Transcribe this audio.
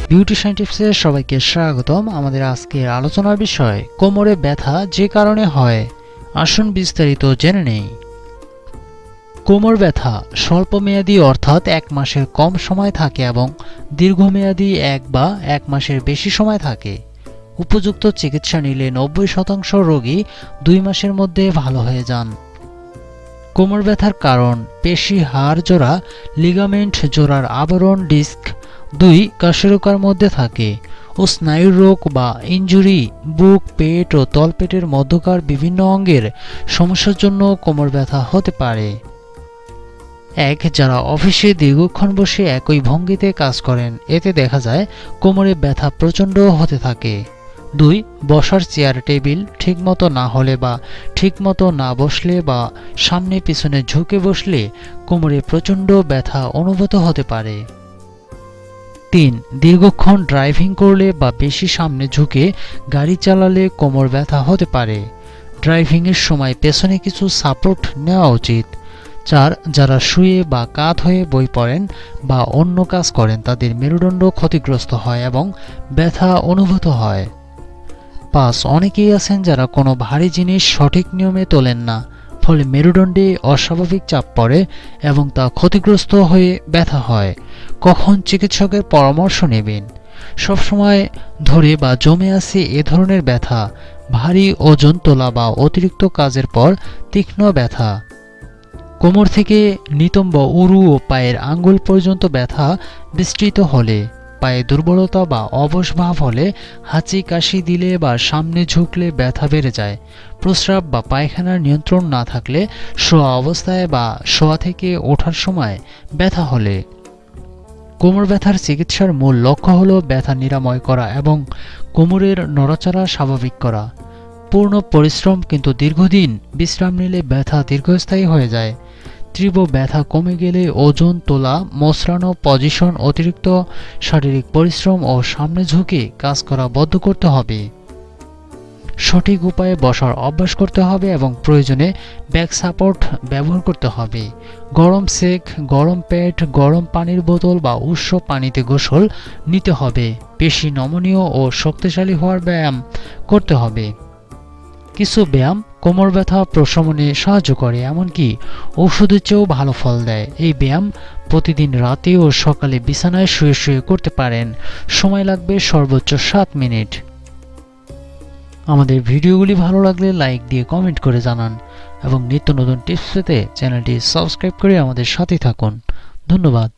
Beautician টিপসে সবাইকে স্বাগতম। আমাদের আজকের আলোচনার বিষয় কোমরে ব্যথা যে কারণে হয়। আসুন বিস্তারিত জেনে নেই। কোমর ব্যথা স্বল্পমেয়াদী অর্থাৎ 1 মাসের কম সময় থাকে এবং দীর্ঘমেয়াদী 1 বা 1 মাসের বেশি সময় থাকে। উপযুক্ত চিকিৎসা নিলে 90% রোগী 2 মাসের মধ্যে ভালো হয়ে যান। কোমর ব্যথার কারণ পেশি, হাড় জোড়া, লিগামেন্ট জোড়ার আবরণ, ডিস্ক, 2 কশেরুকার মধ্যে থাকে ও স্নায়ুর রোগ বা ইনজুরি, বুক, পেট ও তলপেটের মধ্যকার বিভিন্ন অঙ্গের সমস্যার জন্য কোমর ব্যথা হতে পারে। 1. যারা অফিসে দীর্ঘক্ষণ বসে একই ভঙ্গিতে কাজ করেন, এতে দেখা যায় কোমরে ব্যথা প্রচণ্ড হতে থাকে। 2. বসার চেয়ার টেবিল ঠিকমতো না হলে বা ঠিকমতো না বসলে বা সামনে পিছনে ঝুঁকে বসলে কোমরে প্রচণ্ড ব্যথা অনুভূত হতে পারে। 3. দীর্ঘক্ষণ ড্রাইভিং করলে বা বেশি সামনে ঝুঁকে গাড়ি চালালে কোমর ব্যথা হতে পারে। ড্রাইভিংয়ের সময় পেছনে কিছু সাপোর্ট নেওয়া উচিত। 4. যারা শুয়ে বা কাত হয়ে বই পড়েন বা অন্য কাজ করেন তাদের মেরুদণ্ড ক্ষতিগ্রস্ত হয় এবং ব্যথা অনুভূত হয়। 5. অনেকেই আছেন যারা কোনো ভারী জিনিস সঠিক নিয়মে তোলেন না, ফলে মেরুদণ্ডে অস্বাভাবিক চাপ পড়ে এবং তা ক্ষতিগ্রস্ত হয়ে ব্যথা হয়। কখন চিকিৎসকের পরামর্শ নেবেন? সবসময় ধরে বা জমে আছে এ ধরনের ব্যথা, ভারী ওজন তোলা বা অতিরিক্ত কাজের পর তীক্ষ্ণ ব্যথা, কোমর থেকে নিতম্ব, উরু ও পায়ের আঙ্গুল পর্যন্ত ব্যথা বিস্তৃত হলে, পায়ে দুর্বলতা বা অবশ ভাব হলে, হাঁচি কাশি দিলে বা সামনে ঝুঁকলে ব্যথা বেড়ে যায়, প্রস্রাব বা পায়খানার নিয়ন্ত্রণ না থাকলে, শোয়া অবস্থায় বা শোয়া থেকে ওঠার সময় ব্যথা হলে। কোমর ব্যথার চিকিৎসার মূল লক্ষ্য হল ব্যথা নিরাময় করা এবং কোমরের নড়াচড়া স্বাভাবিক করা। পূর্ণ পরিশ্রম কিন্তু দীর্ঘদিন বিশ্রাম নিলে ব্যথা দীর্ঘস্থায়ী হয়ে যায়। তীব্র ব্যথা কমে গেলে ওজন তোলা, মোচড়ানো পজিশন, অতিরিক্ত শারীরিক পরিশ্রম ও সামনে ঝুঁকে কাজ করা বন্ধ করতে হবে। সঠিক উপায়ে বসার অভ্যাস করতে হবে এবং প্রয়োজনে ব্যাক সাপোর্ট ব্যবহার করতে হবে। গরম সেক, গরম পেট, গরম পানির বোতল বা উষ্ণ পানিতে গোসল নিতে হবে। পেশি নমনীয় ও শক্তিশালী হওয়ার ব্যায়াম করতে হবে। কিছু ব্যায়াম কোমর ব্যথা প্রশমনে সাহায্য করে, এমনকি ঔষধের চেয়েও ভালো ফল দেয়। এই ব্যায়াম প্রতিদিন রাতে ও সকালে বিছানায় শুয়ে শুয়ে করতে পারেন। সময় লাগবে সর্বোচ্চ 7 মিনিট। আমাদের ভিডিওগুলি ভালো লাগলে লাইক দিয়ে কমেন্ট করে জানান এবং নিত্য নতুন টিপস পেতে চ্যানেলটি সাবস্ক্রাইব করে আমাদের সাথে থাকুন। ধন্যবাদ।